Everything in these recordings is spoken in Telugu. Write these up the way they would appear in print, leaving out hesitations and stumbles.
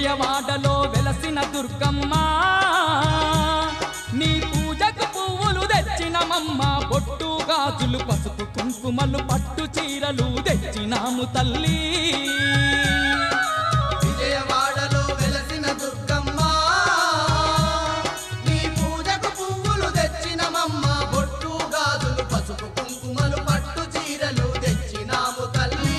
విజయవాడలో వెలసిన దుర్గమ్మ నీ పూజకు పువ్వులు తెచ్చినమమ్మ బొట్టు గాజులు పసుపు కుంకుమలు పట్టు చీరలు తెచ్చినాము తల్లి విజయవాడలో వెలసిన దుర్గమ్మ నీ పూజకు పువ్వులు తెచ్చినమమ్మ బొట్టు గాజులు పసుపు కుంకుమలు పట్టు చీరలు తెచ్చినాము తల్లి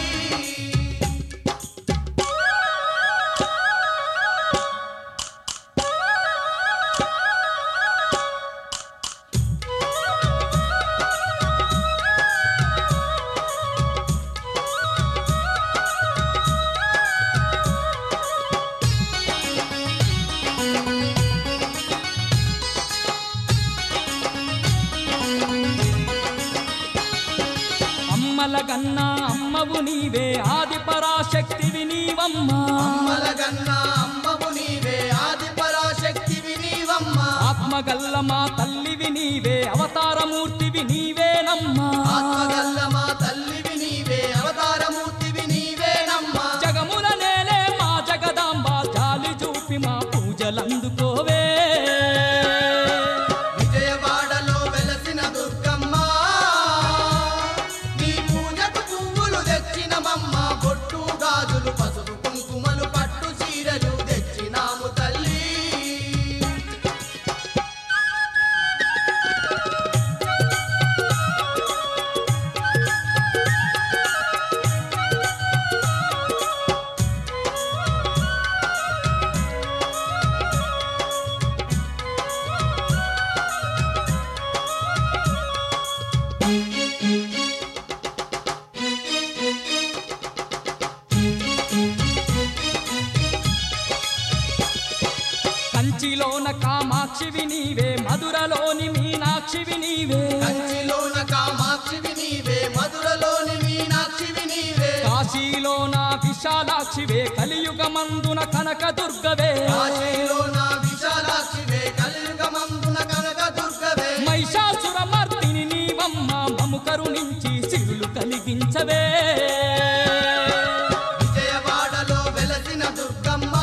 అమ్మలగన్నా అమ్మవు నీవే ఆది పరాశక్తివి నీవమ్మ అమ్మలగన్నా అమ్మవు నీవే ఆది పరాశక్తివి నీవమ్మ ఆత్మగల్ల మా తల్లివి నీవే అవతారమూర్తివి నీవేనమ్మా ఆత్మగల్ల మా తల్లివి నీవే అవతారమూర్తివి నీవేనమ్మ జగముల నేలే మా జగదాంబ జాలి చూపి మా పూజలందుకోవే విజయవాడలో వెలసిన దుర్గమ్మ నీ పూజకు పువ్వులు తెచ్చినమమ్మ బొట్టు గాజులు పసుపు కుంకుమలు పట్టు చీరలు తెచ్చినాము తల్లి కంచిలోన కామాక్షివి నీవే మధురలోని మీనాక్షివి నీవే కంచిలోన కామాక్షివి నీవే మధురలోని మీనాక్షివి నీవే కాశీలోన విశాలాక్షివే కలియుగమందున కనకదుర్గవే కాశీలోన విశాలాక్షివే కలియుగమందున కనకదుర్గవే మహిషాసురమర్దిని నీవమ్మ మము కరుణించి సిరులు కలిగించవే విజయవాడలో వెలసిన దుర్గమ్మ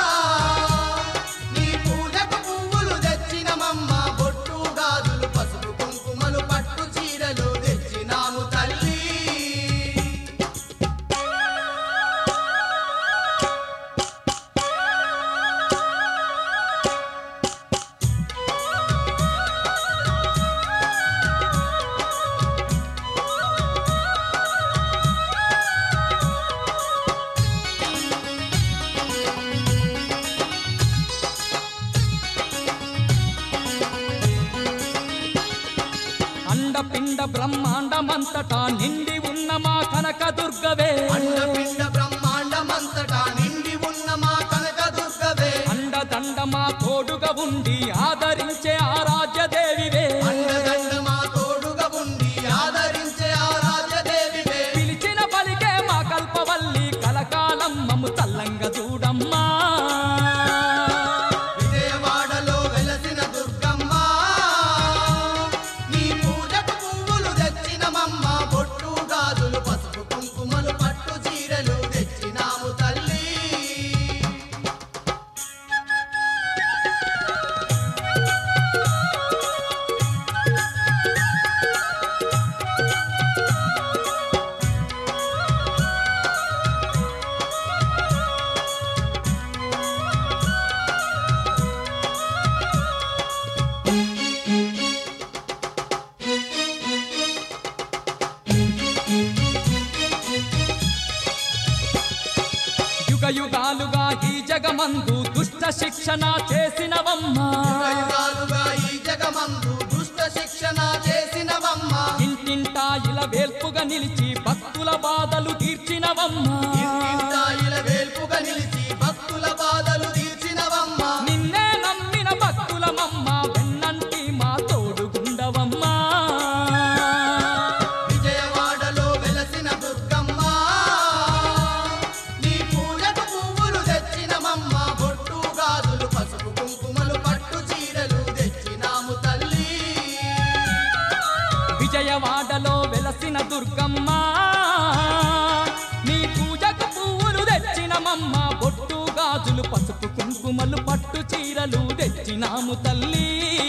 నీ పూజకు పువ్వులు తెచ్చినమమ్మ బొట్టు గాజులు పసుపు కుంకుమలు పట్టు చీరలు తెచ్చినాము తల్లి అండపిండ బ్రహ్మాండమంతటా నిండి ఉన్న మా కనకదుర్గవే అండపిండ బ్రహ్మాండమంతటా నిండి ఉన్న మా కనకదుర్గవే అండదండ మా తోడుగా ఉండి ఆదరించే ఆరాధ్యదేవివే అండదండ మా తోడుగా ఉండి ఆదరించే ఆరాధ్యదేవివే పిలిచిన పలికే మా కల్పవల్లి కలకాలం మము చల్లంగా చూడమ్మా విజయవాడలో వెలసిన దుర్గమ్మ నీ పూజకు పువ్వులు తెచ్చినమమ్మ బొట్టు గాజులు పసుపు కుంకుమలు పట్టు చీరలు తెచ్చినాము తల్లి యుగ యుగాలుగా ఈ జగమందు దుష్ట శిక్షణ చేసినవమ్మ యుగాలుగా ఈ జగమందు దుష్ట శిక్షణ చేసినవమ్మ ఇంటింటా ఇలా వేల్పుగా నిలిచి భక్తుల బాధలు తీర్చినవమ్మ ఇంటింటా ఇలా వేల్పుగా నిలిచి భక్తుల బాధలు తీర్చినవమ్మ నిన్నే నమ్మిన భక్తులమమ్మ వెన్నంటి మా తోడుగుండవమ్మ విజయవాడలో వెలసిన దుర్గమ్మ నీ పూజకు పువ్వులు తెచ్చినమమ్మ బొట్టు గాజులు పసుపు కుంకుమలు పట్టు చీరలు తెచ్చినాము తల్లి విజయవాడలో వెలసిన దుర్గమ్మ నీ పూజకు పువ్వులు తెచ్చినమమ్మ బొట్టు గాజులు గాజులు పసుపు కుంకుమలు పట్టు చీరలు తెచ్చినాము తల్లి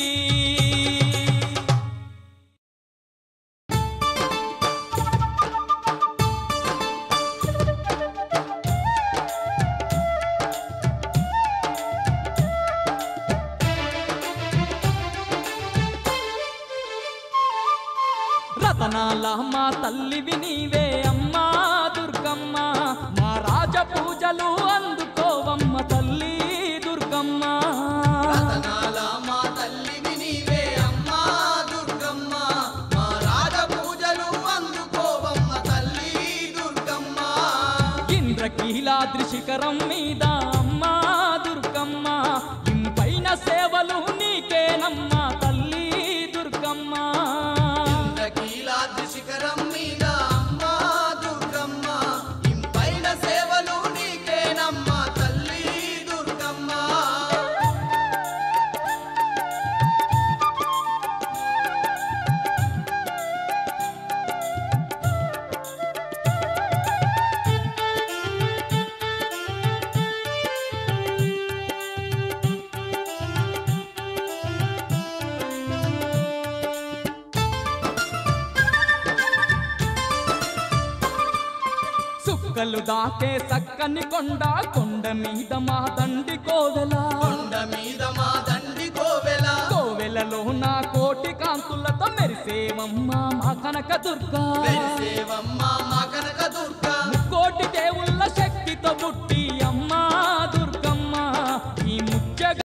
రతనాల మా తల్లివి నీవే అమ్మా దుర్గమ్మ మా రాజ పూజలు అందుకోవమ్మ తల్లి దుర్గమ్మ రతనాల మా తల్లివి నీవే అమ్మా దుర్గమ్మ మా రాజ పూజలు అందుకోవమ్మ తల్లి దుర్గమ్మ ఇంద్రకీలాద్రి శిఖరం మీద అమ్మా దుర్గమ్మ ఇంపైన సేవలు నీకేనమ్మా తల్లి దుర్గమ్మ ఇంద్రకీలాద్రి శిఖరం మీద అమ్మా దుర్గమ్మ ఇంపైన సేవలు నీకేనమ్మా తల్లి దుర్గమ్మ సుక్కలు దాకే సక్కని కొండ మీద మా దండి కోవెల కొండ మీద మా దండి కోవెల కోవెలలో నా కోటి కాంతులతో మెరిసేవమ్మ మా కనక దుర్గా మెరిసేవమ్మ